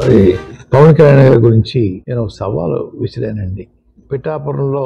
అది పవన్ కళ్యాణ్ గారి గురించి నేను ఒక సవాలు విసిరానండి. పిఠాపురంలో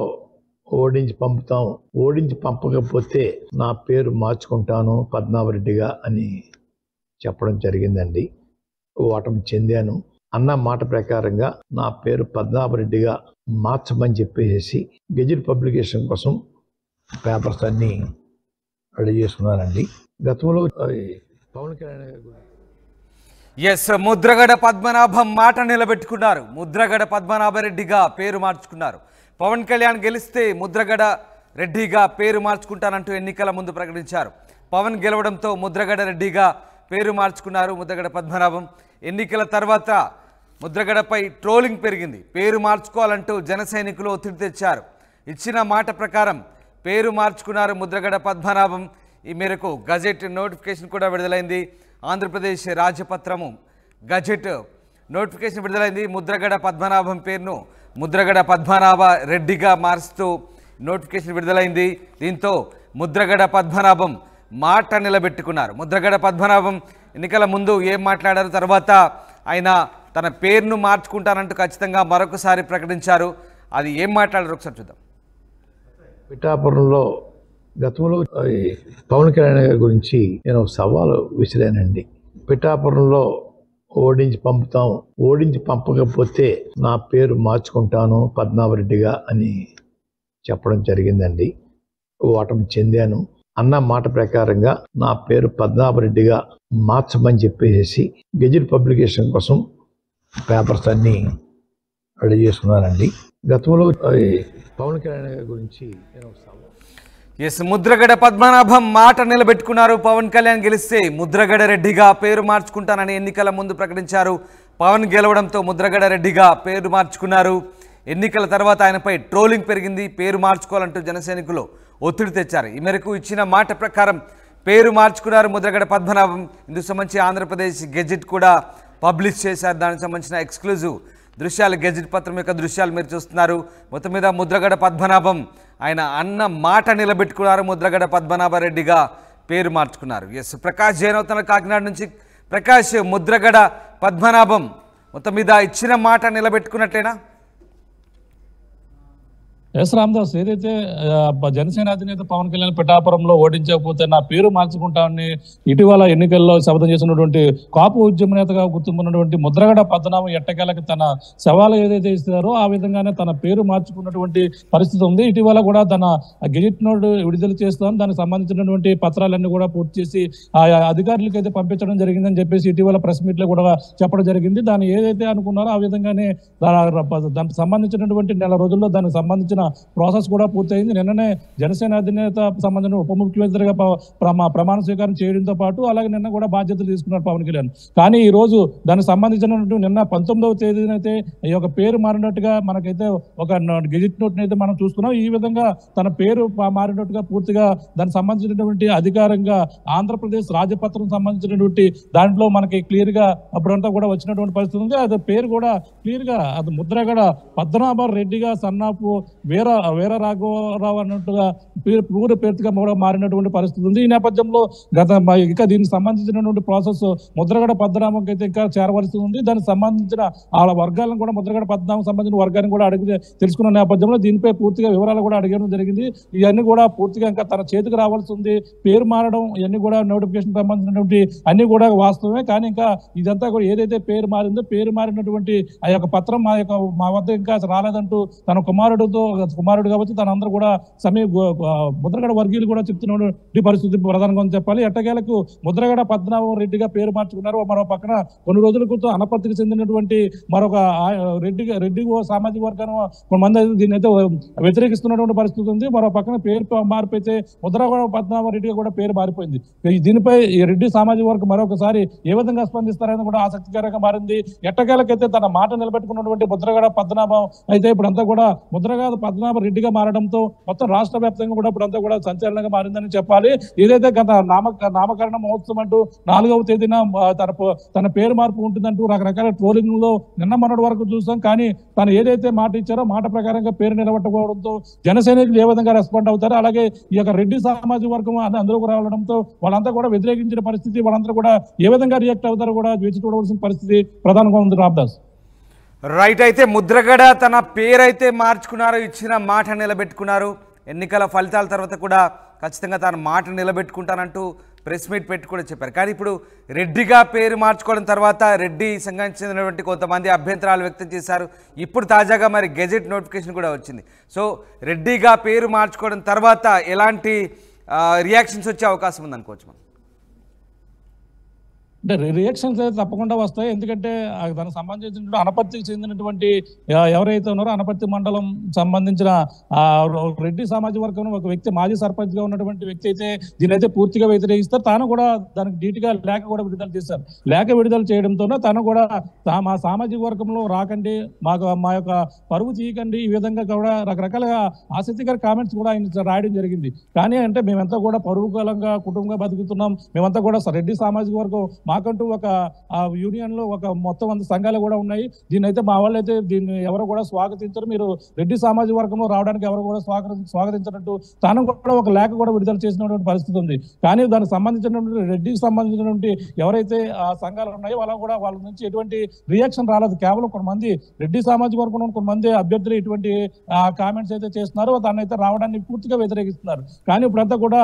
ఓడించి పంపకపోతే నా పేరు మార్చుకుంటాను పద్మనాభరెడ్డిగా అని చెప్పడం జరిగిందండి. ఓటమి చెందాను అన్న మాట ప్రకారంగా నా పేరు పద్మనాభరెడ్డిగా మార్చమని చెప్పేసి గెజిట్ పబ్లికేషన్ కోసం పేపర్స్ అన్ని రెడీ చేసుకున్నానండి. గతంలో పవన్ కళ్యాణ్ గారు ముద్రగడ పద్మనాభం మాట నిలబెట్టుకున్నారు. ముద్రగడ పద్మనాభరెడ్డిగా పేరు మార్చుకున్నారు. పవన్ కళ్యాణ్ గెలిస్తే ముద్రగడ రెడ్డిగా పేరు మార్చుకుంటానంటూ ఎన్నికల ముందు ప్రకటించారు. పవన్ గెలవడంతో ముద్రగడ రెడ్డిగా పేరు మార్చుకున్నారు ముద్రగడ పద్మనాభం. ఎన్నికల తర్వాత ముద్రగడపై ట్రోలింగ్ పెరిగింది. పేరు మార్చుకోవాలంటూ జన సైనికులు ఒత్తిడి తెచ్చారు. ఇచ్చిన మాట ప్రకారం పేరు మార్చుకున్నారు ముద్రగడ పద్మనాభం. ఈ మేరకు గజెట్ నోటిఫికేషన్ కూడా విడుదలైంది. ఆంధ్రప్రదేశ్ రాజపత్రము గజెట్ నోటిఫికేషన్ విడుదలైంది. ముద్రగడ పద్మనాభం పేరును ముద్రగడ పద్మనాభ రెడ్డిగా మారుస్తూ నోటిఫికేషన్ విడుదలైంది. దీంతో ముద్రగడ పద్మనాభం మాట నిలబెట్టుకున్నారు. ముద్రగడ పద్మనాభం ఎన్నికల ముందు ఏం మాట్లాడారు, తర్వాత ఆయన తన పేరును మార్చుకుంటానంటూ ఖచ్చితంగా మరొకసారి ప్రకటించారు. అది ఏం మాట్లాడారు ఒకసారి చూద్దాం. పిఠాపురంలో గతంలో పవన్ కళ్యాణ్ గారి గురించి నేను ఒక సవాలు విసిరానండి. పిఠాపురంలో ఓడించి పంపకపోతే నా పేరు మార్చుకుంటాను పద్మనాభరెడ్డిగా అని చెప్పడం జరిగిందండి. ఓటమి చెందాను అన్న మాట ప్రకారంగా నా పేరు పద్మనాభరెడ్డిగా మార్చమని చెప్పేసి గెజిట్ పబ్లికేషన్ కోసం పేపర్స్ అన్ని రెడీ చేసుకున్నానండి. గతంలో పవన్ కళ్యాణ్ గారి గురించి నేను ముద్రగడ పద్మనాభం మాట నిలబెట్టుకున్నారు. పవన్ కళ్యాణ్ గెలిస్తే ముద్రగడ రెడ్డిగా పేరు మార్చుకుంటానని ఎన్నికల ముందు ప్రకటించారు. పవన్ గెలవడంతో ముద్రగడ రెడ్డిగా పేరు మార్చుకున్నారు. ఎన్నికల తర్వాత ఆయనపై ట్రోలింగ్ పెరిగింది. పేరు మార్చుకోవాలంటూ జనసైనికులు ఒత్తిడి తెచ్చారు. ఈ మేరకు ఇచ్చిన మాట ప్రకారం పేరు మార్చుకున్నారు ముద్రగడ పద్మనాభం. ఇందుకు సంబంధించి ఆంధ్రప్రదేశ్ గెజిట్ కూడా పబ్లిష్ చేశారు. దానికి సంబంధించిన ఎక్స్క్లూజివ్ దృశ్యాలు, గెజిట్ పత్రం యొక్క దృశ్యాలు మీరు చూస్తున్నారు. మొత్తం మీద ముద్రగడ పద్మనాభం ఆయన అన్న మాట నిలబెట్టుకున్నారు. ముద్రగడ పద్మనాభరెడ్డిగా పేరు మార్చుకున్నారు. ప్రకాష్ జైన్ అవుతున్న కాకినాడ నుంచి. ప్రకాష్, ముద్రగడ పద్మనాభం మొత్తం మీద ఇచ్చిన మాట నిలబెట్టుకున్నట్లేనా? ఎస్ రామదాస్, ఏదైతే జనసేన అధినేత పవన్ కళ్యాణ్ పిఠాపురంలో ఓడించకపోతే నా పేరు మార్చుకుంటామని ఇటీవల ఎన్నికల్లో శపథం చేసినటువంటి కాపు ఉద్యమ నేతగా గుర్తింపున్నటువంటి ముద్రగడ పద్మనాభం ఎట్టకేలకు తన సవాలు ఏదైతే ఇస్తారో ఆ విధంగానే తన పేరు మార్చుకున్నటువంటి పరిస్థితి ఉంది. ఇటీవల కూడా తన గెజిట్ నోట్ విడుదల చేస్తాం, దానికి సంబంధించినటువంటి పత్రాలన్నీ కూడా పూర్తి చేసి ఆ అధికారులకు అయితే పంపించడం జరిగిందని చెప్పేసి ఇటీవల ప్రెస్ మీట్ లో కూడా చెప్పడం జరిగింది. దాన్ని ఏదైతే అనుకున్నారో ఆ విధంగానే దానికి సంబంధించినటువంటి నెల రోజుల్లో దానికి సంబంధించిన ప్రాసెస్ కూడా పూర్తయింది. నిన్ననే జనసేన అధినేత సంబంధించిన ఉప ముఖ్యమంత్రిగా ప్రమాణ స్వీకారం చేయడంతో పాటు అలాగే నిన్న కూడా బాధ్యతలు తీసుకున్నారు పవన్ కళ్యాణ్. కానీ ఈ రోజు దానికి సంబంధించినటువంటి నిన్న 19వ తేదీనైతే ఈ యొక్క పేరు మారినట్టుగా మనకైతే ఒక గెజిట్ నోట్ అయితే మనం చూస్తున్నాం. ఈ విధంగా తన పేరు మారినట్టుగా పూర్తిగా దానికి సంబంధించినటువంటి అధికారంగా ఆంధ్రప్రదేశ్ రాజపత్రం సంబంధించినటువంటి దాంట్లో మనకి క్లియర్ గా అప్పుడంతా కూడా వచ్చినటువంటి పరిస్థితి ఉంది. అది పేరు కూడా క్లియర్ గా అది ముద్రగడ పద్మనాభ రెడ్డిగా సన్నాపు వీర రాఘవరావు అన్నట్టుగా పూర్తి పేరుగా మారినటువంటి పరిస్థితి ఉంది. ఈ నేపథ్యంలో ఇంకా దీనికి సంబంధించినటువంటి ప్రాసెస్ ముద్రగడ పద్మనాభంకి అయితే ఇంకా చేరవలసి ఉంది. దానికి సంబంధించిన ఆ వర్గాలను కూడా ముద్రగడ పద్మనాభం సంబంధించిన వర్గాన్ని కూడా అడిగి తెలుసుకున్న నేపథ్యంలో దీనిపై పూర్తిగా వివరాలు కూడా అడగడం జరిగింది. ఇవన్నీ కూడా పూర్తిగా ఇంకా తన చేతికి రావాల్సి ఉంది. పేరు మారడం ఇవన్నీ కూడా నోటిఫికేషన్ సంబంధించినటువంటి అన్ని కూడా వాస్తవమే. కానీ ఇంకా ఇదంతా కూడా ఏదైతే పేరు మారిందో పేరు మారినటువంటి ఆ యొక్క పత్రం మా వద్ద ఇంకా రాలేదంటూ తన కుమారుడు కాబట్టి తనందరూ కూడా ముద్రగడ వర్గీయులు కూడా చెప్తున్నటువంటి పరిస్థితి ప్రధానంగా చెప్పాలి. ఎట్టకేలకు ముద్రగడ పద్మనాభం రెడ్డిగా పేరు మార్చుకున్నారు. మరో పక్కన కొన్ని రోజుల క్రితం అనపర్తికి చెందినటువంటి మరొక రెడ్డి సామాజిక వర్గాన్ని కొంతమంది దీన్ని అయితే వ్యతిరేకిస్తున్నటువంటి పరిస్థితి ఉంది. మరో పక్కన పేరు మారిపోతే ముద్రగడ పద్మనాభం రెడ్డిగా కూడా పేరు మారిపోయింది. దీనిపై రెడ్డి సామాజిక వర్గం మరొకసారి ఏ విధంగా స్పందిస్తారని కూడా ఆసక్తికరంగా మారింది. ఎట్టకేలకైతే తన మాట నిలబెట్టుకున్నటువంటి ముద్రగడ పద్మనాభం అయితే ఇప్పుడంతా కూడా ముద్రగడ పద్మనాభ రెడ్డిగా మారడంతో మొత్తం రాష్ట్ర వ్యాప్తంగా కూడా ఇప్పుడంతా కూడా సంచలనంగా మారిందని చెప్పాలి. ఏదైతే గత నామకరణ మహోత్సవం అంటూ 4వ తేదీన తన పేరు మార్పు ఉంటుందంటూ రకరకాల ట్రోలింగ్ లో నిన్న మొన్నటి వరకు చూసాం. కానీ తను ఏదైతే మాట ఇచ్చారో మాట ప్రకారంగా పేరు నిలబెట్టుకోవడంతో జనసైనికులు ఏ విధంగా రెస్పాండ్ అవుతారో, అలాగే ఈ యొక్క రెడ్డి సామాజిక వర్గం అందులోకి రావడంతో వాళ్ళంతా కూడా వ్యతిరేకించిన పరిస్థితి, వాళ్ళంతా కూడా ఏ విధంగా రియాక్ట్ అవుతారో కూడా వేచి చూడవలసిన పరిస్థితి ప్రధానంగా ఉంది. రామదాస్ రైట్. అయితే ముద్రగడ తన పేరైతే మార్చుకున్నారు, ఇచ్చిన మాట నిలబెట్టుకున్నారు. ఎన్నికల ఫలితాల తర్వాత కూడా ఖచ్చితంగా తన మాట నిలబెట్టుకుంటానంటూ ప్రెస్ మీట్ పెట్టి కూడా చెప్పారు. కానీ ఇప్పుడు రెడ్డిగా పేరు మార్చుకోవడం తర్వాత రెడ్డి సంఘానికి చెందినటువంటి కొంతమంది అభ్యంతరాలు వ్యక్తం చేశారు. ఇప్పుడు తాజాగా మరి గెజెట్ నోటిఫికేషన్ కూడా వచ్చింది. సో రెడ్డిగా పేరు మార్చుకోవడం తర్వాత ఎలాంటి రియాక్షన్స్ వచ్చే అవకాశం ఉంది అనుకోవచ్చు మనం? అంటే రియాక్షన్స్ అయితే తప్పకుండా వస్తాయి. ఎందుకంటే దానికి సంబంధించిన అనపర్తికి చెందినటువంటి ఎవరైతే ఉన్నారో అనపర్తి మండలం సంబంధించిన రెడ్డి సామాజిక వర్గం ఒక వ్యక్తి మాజీ సర్పంచ్ గా ఉన్నటువంటి వ్యక్తి అయితే దీనైతే పూర్తిగా వ్యతిరేకిస్తారు. తాను కూడా దానికి ధీటుగా లేఖ కూడా విడుదల చేశారు. లేఖ విడుదల చేయడంతోనే తను కూడా మా సామాజిక వర్గంలో రాకండి, మా యొక్క పరువు తీయకండి, ఈ విధంగా కూడా రకరకాలుగా ఆసక్తికర కామెంట్స్ కూడా ఆయన రాయడం జరిగింది. కానీ అంటే మేమంతా కూడా పరువుకలంగా కుటుంబంగా బతుకుతున్నాం, మేమంతా కూడా రెడ్డి సామాజిక వర్గం, మాకంటూ ఒక యూనియన్ లో ఒక మొత్తం 100 సంఘాలు కూడా ఉన్నాయి. దీన్ని అయితే మా వాళ్ళు అయితే దీన్ని ఎవరు కూడా స్వాగతించరు, మీరు రెడ్డి సామాజిక వర్గంలో రావడానికి ఎవరు కూడా స్వాగతించినట్టు తాను కూడా ఒక లేఖ కూడా విడుదల చేసినటువంటి పరిస్థితి ఉంది. కానీ దానికి సంబంధించినటువంటి రెడ్డికి సంబంధించినటువంటి ఎవరైతే ఆ సంఘాలు ఉన్నాయో వాళ్ళ నుంచి ఎటువంటి రియాక్షన్ రాలేదు. కేవలం కొంతమంది రెడ్డి సామాజిక వర్గంలో కొంతమంది అభ్యర్థులు ఇటువంటి కామెంట్స్ అయితే చేస్తున్నారు, దాన్ని అయితే రావడాన్ని పూర్తిగా వ్యతిరేకిస్తున్నారు. కానీ ఇప్పుడంతా కూడా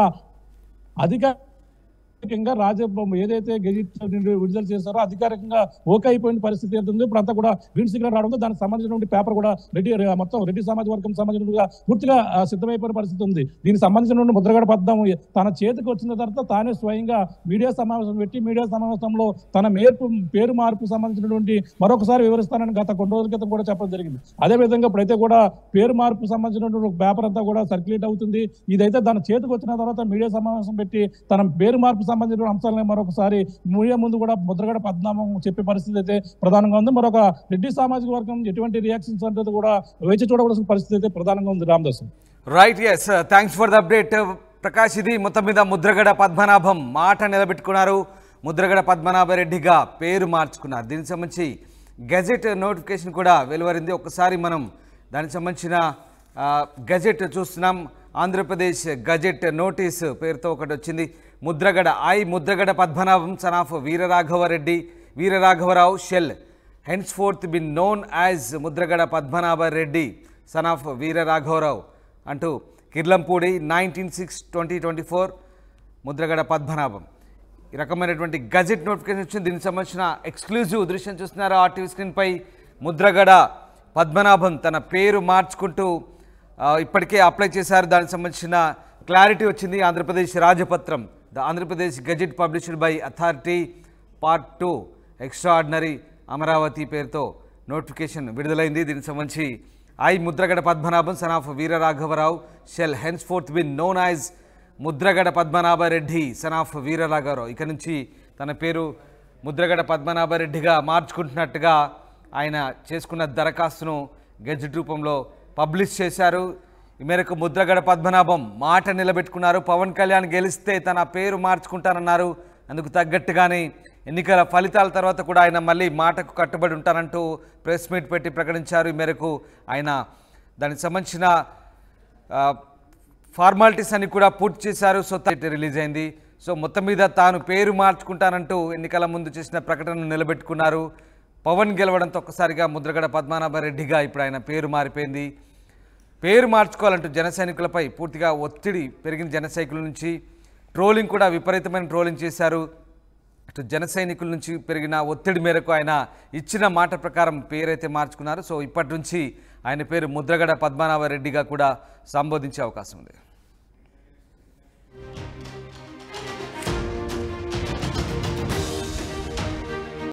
అధికారికంగా ఏదైతే గెజిట్ విడుదల చేస్తారో అధికారికంగా ఓకే అయిపోయిన పరిస్థితి అవుతుంది. ఇప్పుడు అంతా కూడా గ్రీన్ సిగ్నల్ రావడంతో దానికి సంబంధించినటువంటి పేపర్ కూడా మొత్తం రెడ్డి సామాజిక వర్గం సంబంధించిన పూర్తిగా సిద్ధమైపోయిన పరిస్థితి ఉంది. దీనికి సంబంధించిన ముద్రగడ పద్మం తన చేతికి వచ్చిన తర్వాత తానే స్వయంగా మీడియా సమావేశం పెట్టి మీడియా సమావేశంలో తన పేరు మార్పు సంబంధించినటువంటి మరొకసారి వివరిస్తానని గత కొన్ని రోజుల క్రితం కూడా చెప్పడం జరిగింది. అదేవిధంగా ఇప్పుడైతే కూడా పేరు మార్పు సంబంధించినటువంటి పేపర్ అంతా కూడా సర్క్యులేట్ అవుతుంది. ఇదైతే తన చేతికి వచ్చిన తర్వాత మీడియా సమావేశం పెట్టి తన పేరు మార్పు సంబంధించిన అంశాలను మరొకసారి మీడియా ముందు కూడా ముద్రగడ పద్మనాభం చెప్పే పరిస్థితి అయితే ప్రధానంగా ఉంది. మరొక రెడ్డి సామాజిక వర్గం ఎటువంటి రియాక్షన్స్ అంటే కూడా వేచి చూడవలసిన పరిస్థితి అయితే ప్రధానంగా ఉంది. Ramadas right, yes, thanks for the update Prakash. ఇది మొత్తం మీద ముద్రగడ పద్మనాభం మాట నిలబెట్టుకున్నారు, ముద్రగడ పద్మనాభరెడ్డిగా పేరు మార్చుకున్నారు. దీనికి సంబంధించి గెజెట్ నోటిఫికేషన్ కూడా వెలువరింది. ఒకసారి మనం దానికి సంబంధించిన గెజెట్ చూస్తున్నాం. ఆంధ్రప్రదేశ్ గెజెట్ నోటీస్ పేరుతో ఒకటి వచ్చింది. Mudragada Padmanabham son of వీరరాఘవరావు shell hence fourth bin known as Mudragada Padmanabha Reddy son of వీరరాఘవరావు అంటూ కిర్లంపూడి 19/6/2024 ముద్రగడ పద్మనాభం. ఈ రకమైనటువంటి గెజెట్ నోటిఫికేషన్ వచ్చింది. దీనికి సంబంధించిన ఎక్స్క్లూజివ్ దృశ్యం చూస్తున్నారు ఆర్టీవీ స్క్రీన్పై. ముద్రగడ పద్మనాభం తన పేరు మార్చుకుంటూ ఇప్పటికే అప్లై చేశారు. దానికి సంబంధించిన క్లారిటీ వచ్చింది. Andhra Pradesh రాజపత్రం, the Andhra Pradesh gazette published by authority part 2 extraordinary Amaravati పేరుతో నోటిఫికేషన్ విడుదలైంది. దీనికి సంబంధించి Mudragada Padmanabham son of వీరరాఘవరావు shell hence fourth bin known as Mudragada Padmanabha Reddy son of వీరరాఘవరావు. ఇక నుంచి తన పేరు ముద్రగడ పద్మనాభరెడ్డిగా మార్చుకుంటున్నట్టుగా ఆయన చేసుకున్న దరఖాస్తును గెజెట్ రూపంలో పబ్లిష్ చేశారు. ఈ మేరకు ముద్రగడ పద్మనాభం మాట నిలబెట్టుకున్నారు. పవన్ కళ్యాణ్ గెలిస్తే తన పేరు మార్చుకుంటానన్నారు. అందుకు తగ్గట్టుగానే ఎన్నికల ఫలితాల తర్వాత కూడా ఆయన మళ్ళీ మాటకు కట్టుబడి ఉంటానంటూ ప్రెస్ మీట్ పెట్టి ప్రకటించారు. ఈ మేరకు ఆయన దానికి సంబంధించిన ఫార్మాలిటీస్ అన్ని కూడా పూర్తి చేశారు. సో రిలీజ్ అయింది. సో మొత్తం మీద తాను పేరు మార్చుకుంటానంటూ ఎన్నికల ముందు చేసిన ప్రకటనను నిలబెట్టుకున్నారు. పవన్ గెలవడంతో ఒక్కసారిగా ముద్రగడ పద్మనాభరెడ్డిగా ఇప్పుడు ఆయన పేరు మారిపోయింది. పేరు మార్చుకోవాలంటూ జన సైనికులపై పూర్తిగా ఒత్తిడి పెరిగిన జన సైనికుల నుంచి ట్రోలింగ్ కూడా విపరీతమైన ట్రోలింగ్ చేశారు. అటు జన సైనికుల నుంచి పెరిగిన ఒత్తిడి మేరకు ఆయన ఇచ్చిన మాట ప్రకారం పేరైతే మార్చుకున్నారు. సో ఇప్పటి నుంచి ఆయన పేరు ముద్రగడ పద్మనాభరెడ్డిగా కూడా సంబోధించే అవకాశం ఉంది.